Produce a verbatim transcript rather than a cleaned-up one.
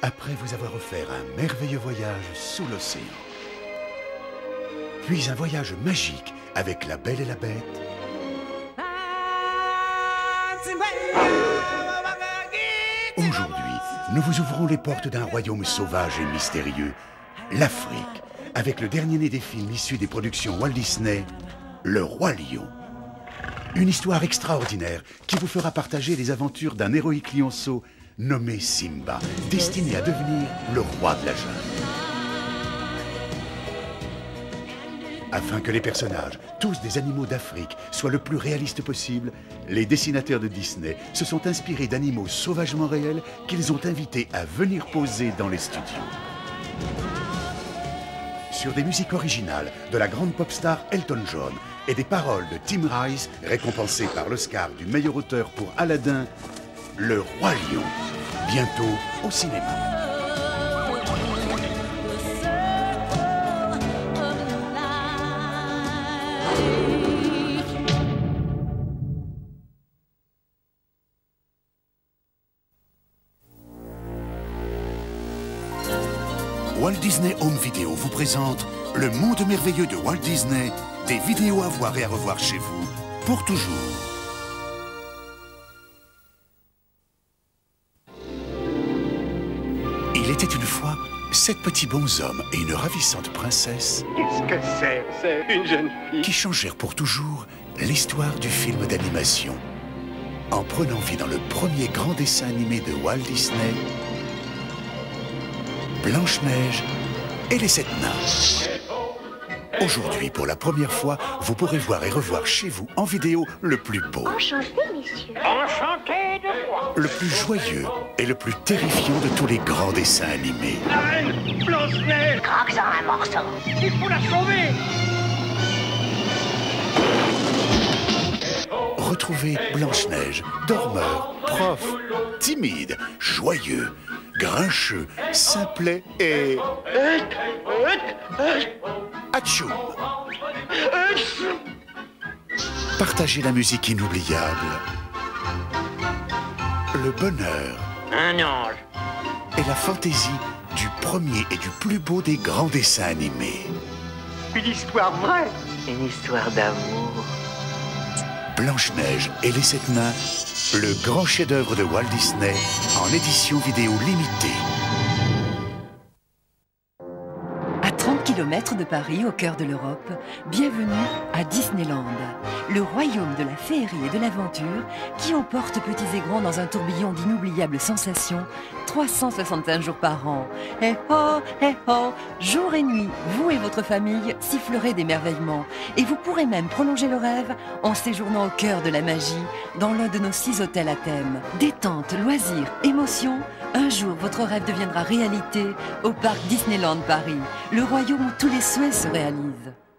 après vous avoir offert un merveilleux voyage sous l'océan. Puis un voyage magique avec la Belle et la Bête. Aujourd'hui, nous vous ouvrons les portes d'un royaume sauvage et mystérieux, l'Afrique, avec le dernier-né des films issus des productions Walt Disney, Le Roi Lion. Une histoire extraordinaire qui vous fera partager les aventures d'un héroïque lionceau nommé Simba, destiné à devenir le roi de la jungle. Afin que les personnages, tous des animaux d'Afrique, soient le plus réalistes possible, les dessinateurs de Disney se sont inspirés d'animaux sauvagement réels qu'ils ont invités à venir poser dans les studios. Sur des musiques originales de la grande pop star Elton John et des paroles de Tim Rice, récompensé par l'Oscar du meilleur auteur pour Aladdin, Le Roi Lion, bientôt au cinéma. Walt Disney Home Video vous présente le monde merveilleux de Walt Disney, des vidéos à voir et à revoir chez vous, pour toujours. Il était une fois sept petits bonshommes et une ravissante princesse. Qu'est-ce que c'est? C'est une jeune fille. Qui changèrent pour toujours l'histoire du film d'animation. En prenant vie dans le premier grand dessin animé de Walt Disney, Blanche-Neige et les sept nains. Aujourd'hui, pour la première fois, vous pourrez voir et revoir chez vous en vidéo le plus beau. Enchanté, messieurs. Enchanté de quoi? Le plus joyeux et le plus terrifiant de tous les grands dessins animés. La reine Blanche-Neige. Croque-en un morceau. Il faut la sauver. Retrouvez Blanche-Neige, dormeur, prof, timide, joyeux, grincheux, simplet et... Atchoum. Partagez la musique inoubliable, le bonheur Un ange. et la fantaisie du premier et du plus beau des grands dessins animés. Une histoire vraie. Une histoire d'amour. Blanche-Neige et les sept nains, le grand chef-d'œuvre de Walt Disney en édition vidéo limitée. À trente kilomètres de Paris, au cœur de l'Europe, bienvenue à Disneyland, le royaume de la féerie et de l'aventure qui emporte petits et grands dans un tourbillon d'inoubliables sensations trois cent soixante-cinq jours par an. Eh oh, eh oh, jour et nuit, vous et votre famille sifflerez d'émerveillement et vous pourrez même prolonger le rêve en séjournant au cœur de la magie dans l'un de nos six hôtels à thème. Détente, loisirs, émotion, un jour votre rêve deviendra réalité au parc Disneyland Paris, le royaume où tous les souhaits se réalisent.